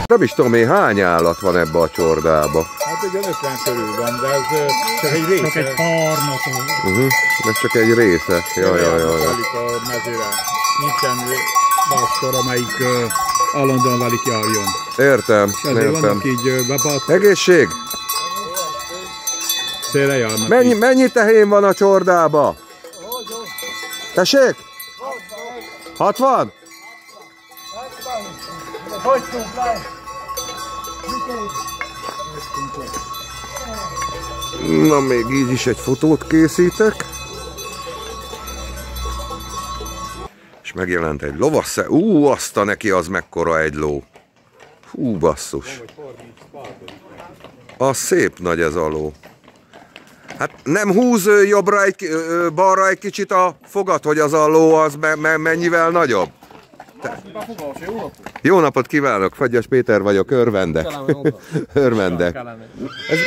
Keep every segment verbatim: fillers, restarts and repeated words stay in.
Nem is tudom én, hány állat van ebbe a csordába. Hát egy ötven körül van, de ez csak egy része. Csak egy harmat. Uh-huh. Ez csak egy része. Jaj, jaj, jaj. A mezőre. Nincsen pastor, amelyik uh, állandóan válik járjon. Értem, ezért értem. vannak így uh, bepat. Egészség! Szélre járnak. Mennyi, mennyi tehén van a csordába? Tessék? hatvan? Na, még így is egy fotót készítek. És megjelent egy lovasze. Ú, azt a neki az mekkora egy ló. Hú, basszus. Az szép nagy ez a ló. Hát nem húz jobbra egy, balra egy kicsit a fogat, hogy az a ló az me me mennyivel nagyobb? Te... Jó napot kívánok, Fagyas Péter vagyok, örvendek. Örvendek. Ez...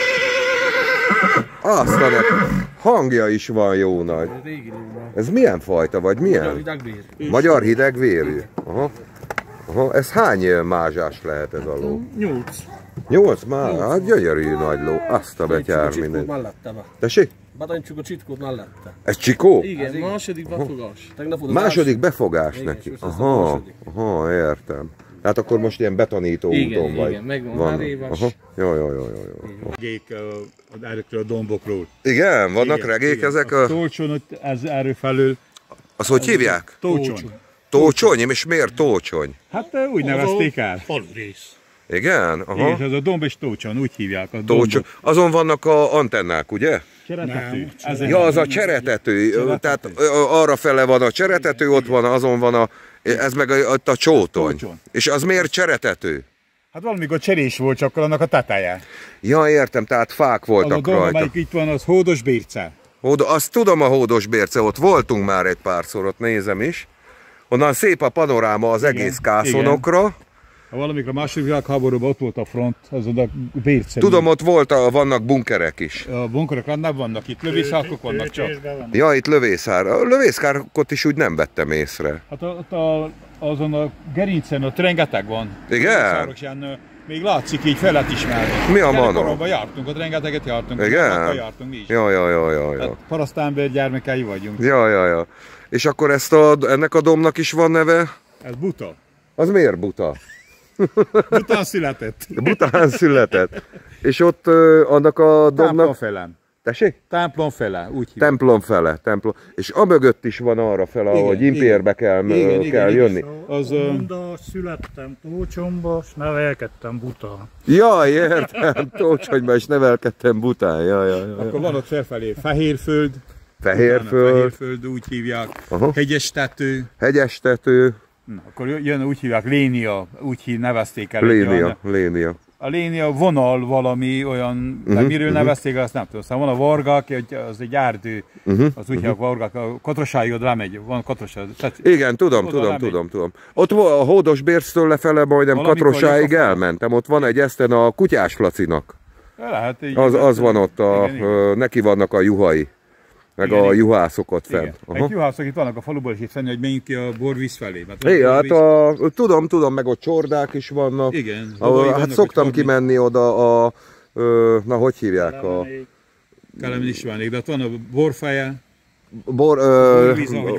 Azt a hangja is van jó nagy. Ez milyen fajta, vagy milyen? Magyar hidegvérű. Aha. Aha. Ez hány mázsás lehet ez a ló? Nyolc. Nyolc már? Hát gyönyörű nagy ló. Azt a betyár minden. Tessék? Batancjuk a csitkót mellette. Ez csikó? Igen, második befogás. Második befogás neki. Aha, aha, értem. Hát akkor most ilyen betanító igen, úton vagy. Igen, megvan már éves. Aha. Jó, jó, jó, jó, jó. Regék erről a dombokról. Igen, vannak igen, regék igen. ezek a... a... Tócson, ott ez erről felül. Az hogy hívják? Tócsony. Tócsony? És miért Tócsony? Hát úgy nevezték el. Falurész. Igen? Aha. Igen, ez a domb és Tócson, úgy hívják. A Tócsony. Azon vannak a antennák, ugye? Cseretető. Ja, az a cseretető. Cseretető. Tehát arra fele van a cseretető, ott van, azon van a... Ez meg a, a csótony. Tócson. És az miért cseretető? Hát valamikor cserés volt, csak annak a teteje. Ja, értem, tehát fák voltak az a domb, rajta. amelyik itt van, az Hódos Bérce. Hódo, azt tudom, a Hódos Bérce, ott voltunk már egy párszor, ott nézem is. Onnan szép a panoráma az igen, egész Kászonokra. Igen. Valamikor a második világháborúban ott volt a front, az oda Bérce. Tudom, ott volt a, vannak bunkerek is. A bunkerek nem vannak itt, lövészárkok vannak csak. Ja, itt lövészár. A lövészárkot is úgy nem vettem észre. Hát ott a, azon a gerincen ott rengeteg van. Igen? Ilyen, még látszik így fel lehet ismerni. Mi a manó? Koromban jártunk, ott rengeteget jártunk. Igen? Jártunk mi is. Ja, ja, ja, ja, ja. Parasztember gyermekei vagyunk. Ja, ja, ja. És akkor ezt a, ennek a dombnak is van neve? Ez Buta. Az miért Buta? Bután született. Bután született. És ott uh, annak a dombnak... Templom fele. Tessék? Templom fele, úgy hívják. Templom fele, templom. És amögött is van arra fele, igen, ahogy Impérbe kell, igen, kell igen, jönni. Az Monda, születtem Tócsonba, és nevelkedtem Bután. Jaj, értem, Tócsonyba is nevelkedtem Bután. Jaj, jaj, jaj. Akkor van ott felfelé Fehérföld. Fehérföld. Fehérföld, úgy hívják. Aha. Hegyestető. Hegyestető. Na, akkor jön, úgy hívják, Lénia, úgy hív, nevezték el. Lénia, Lénia. A Lénia vonal valami olyan, uh-huh, miről uh-huh. nevezték el, azt nem tudom. Szóval van a Vargák, az egy erdő, uh-huh, az úgy hívják uh-huh. Vargák, a Katrosságod lemegy, van Katrosság. Igen, tudom, tudom, tudom, tudom. Ott a Hódos Bérctől lefele majdnem Katrosságig elmentem, ott van egy eszten a Kutyás Lacinak. Lehet, így az, az van ott, a, igen, igen. Neki vannak a juhai. Meg igen, a juhászok ott fent. Egy juhászok itt vannak a faluból, és itt fenni, hogy menjünk ki a borvíz felé. Igen, hát a, tudom, tudom, meg ott csordák is vannak. Igen. A, hát vannak, szoktam kimenni oda a, ö, na hogy hívják a... Kelemen Istvánék, de ott van a borfeje. Bor, ö,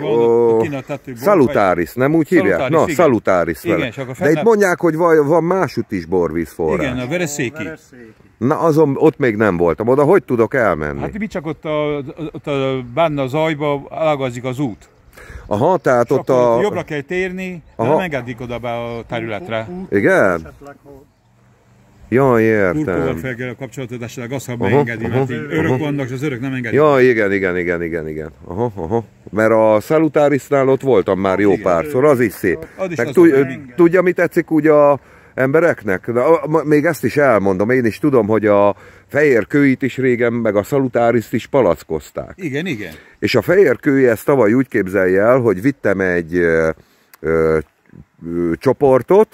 Salutáris, nem úgy hívják? Salutáris, na, igen. Salutáris vele. Igen, de fennebb... itt mondják, hogy van, van másút is borvízforrás. Igen, a Vereszéki. Na, azon ott még nem voltam. Oda hogy tudok elmenni? Hát mi csak ott, a, ott a, benne a zajba ágazik az út. Aha, tehát és ott a... jobbra kell térni, de nem engedik oda be a területre. Igen? Jaj, értem. Turkóval fel kell a kapcsolatot, esetleg azt, ha beengedi, aha, mert aha, örök vannak, és az örök nem engedik. Ja, igen, igen, igen, igen, igen. Aha, aha. Mert a Salutárisnál ott voltam már jó igen, párszor, az is szép. Az is meg tudja, mi tetszik úgy a embereknek? De, még ezt is elmondom, én is tudom, hogy a fehér kőit is régen, meg a Salutáriszt is palackozták. Igen, igen. És a fehér kői ezt tavaly úgy képzelje el, hogy vittem egy ö, ö, ö, csoportot.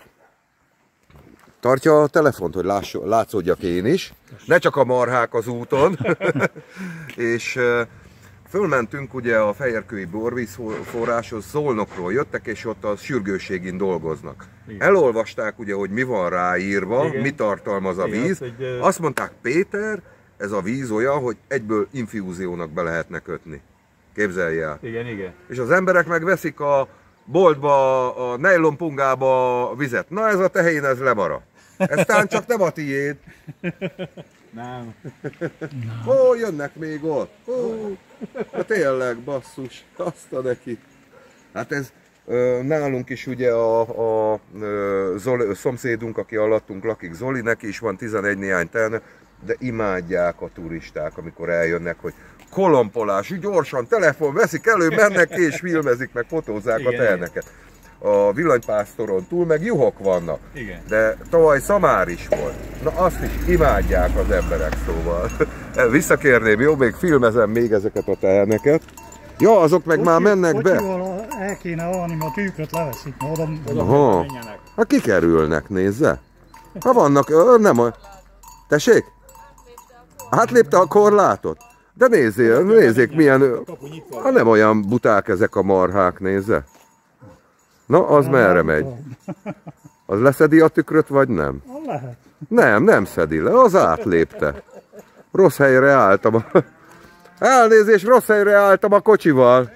Tartja a telefont, hogy láss, látszódjak én is. Ne csak a marhák az úton. És Fölmentünk ugye a Fejérkői borvízforráshoz, Szolnokról jöttek, és ott a sürgősségén dolgoznak. Igen. Elolvasták ugye, hogy mi van ráírva, igen, mi tartalmaz a víz. Igen, az, hogy... Azt mondták, Péter, ez a víz olyan, hogy egyből infúziónak be lehetne kötni. Képzelj el. Igen, igen. És az emberek megveszik a boltba, a nejlonpungába a vizet. Na ez a tehén, ez lemaradt. Ez tán csak nem a tiéd. Nem. Ó, jönnek még ott. Ó, de tényleg, basszus. Azt a neki. Hát ez ö, nálunk is ugye a, a Zoli, a szomszédunk, aki alattunk lakik, Zoli, neki is van tizenegy néhány tehene, de imádják a turisták, amikor eljönnek, hogy kolompolás, gyorsan, telefon, veszik elő, mennek ki és filmezik, meg fotózzák igen, a teheneket. A villanypásztoron túl meg juhok vannak, igen, de tavaly szamár is volt. Na azt is imádják az emberek, szóval. Visszakérném, jó, még filmezem még ezeket a teheneket. Ja, azok meg Kocsi, már mennek be. El kéne alni, a tűköt leveszik, oda, oda aha, hát kikerülnek, nézze. Ha vannak, nem a... Tessék? Átlépte a korlátot? De nézzél, nézzék milyen... Ha nem olyan buták ezek a marhák, nézze. Na, az merre megy? Az leszedi a tükröt, vagy nem? Lehet. Nem, nem szedi le, az átlépte. Rossz helyre álltam. A... Elnézést, rossz helyre álltam a kocsival.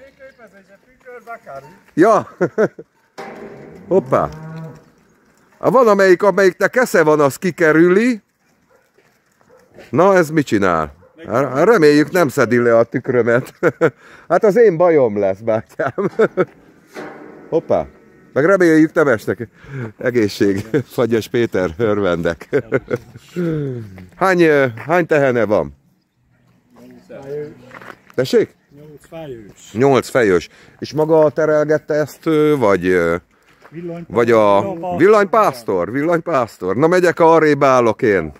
Ja. Hoppá. Van amelyik, amelyiknek esze van, az kikerüli. Na, ez mit csinál? Reméljük nem szedi le a tükrömet. Hát az én bajom lesz, bátyám. Hoppá. Meg reméljük nem esnek. Egészség. Fagyas Péter, örvendek. Hány, hány tehene van? Tessék? Nyolc fejős. Nyolc fejős. És maga terelgette ezt, vagy... Vagy a villanypásztor? Villanypásztor. Na megyek, arrébb állok én.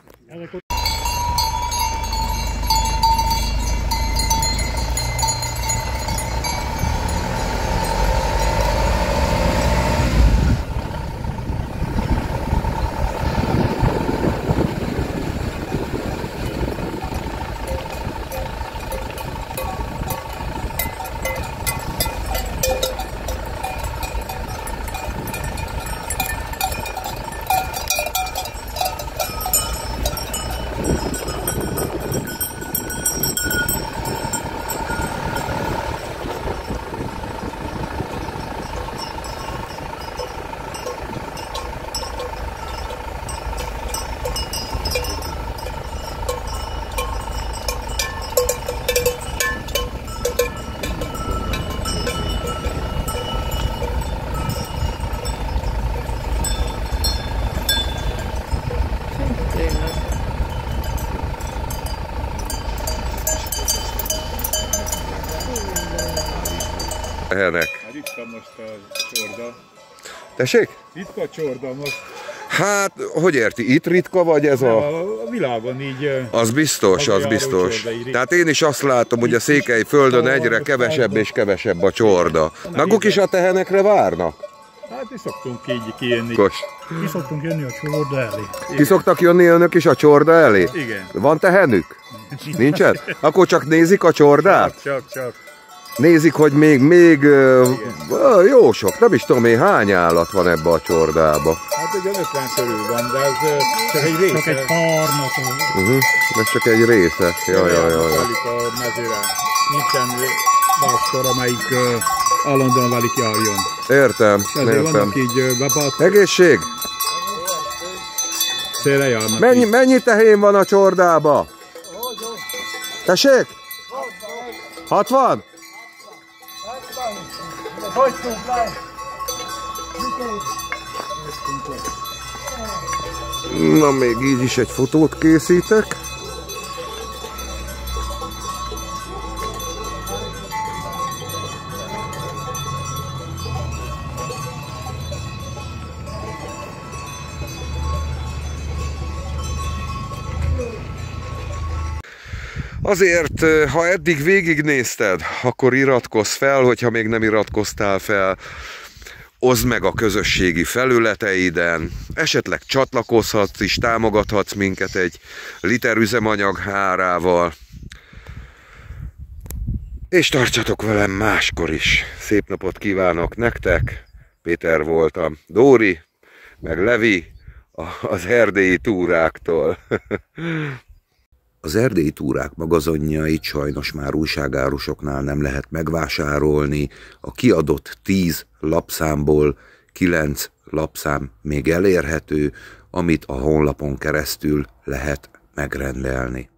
Tehenek. Ritka most a csorda. Tessék? Ritka a csorda most. Hát, hogy érti? Itt ritka, vagy ez a... A világon így... Az biztos, az biztos. Tehát én is azt látom, hogy a Székelyföldön egyre kevesebb és kevesebb a csorda. Maguk is a tehenekre várnak? Hát mi szoktunk így kijönni. Kos. Ki szoktunk jönni a csorda elé. Ki szoktak jönni önök is a csorda elé? Igen. Van tehenük? Nincsen? Akkor csak nézik a csordát? Csak, csak. Nézik, hogy még, még uh, jó sok, nem is tudom én hány állat van ebbe a csordába. Hát egy ötven körül van, de ez uh, csak egy része. Csak egy harmat. Uh-huh. Ez csak egy része. Jaj, jaj, jaj. A mezőre. Nincsen pásztor, amelyik uh, állandóan válik járjon. Értem, ezért értem. vannak így uh, bepat. Egészség! Szélre járnak. Mennyi, mennyi tehén van a csordába? Tessék? hatvan? Na, még így is egy fotót készítek. Azért, ha eddig végignézted, akkor iratkozz fel, hogyha még nem iratkoztál fel, oszd meg a közösségi felületeiden, esetleg csatlakozhatsz is, támogathatsz minket egy liter üzemanyag árával. És tartsatok velem máskor is. Szép napot kívánok nektek. Péter voltam. Dóri, meg Levi az erdélyi túráktól. Az erdélyi túrák magazonjait sajnos már újságárusoknál nem lehet megvásárolni. A kiadott tíz lapszámból kilenc lapszám még elérhető, amit a honlapon keresztül lehet megrendelni.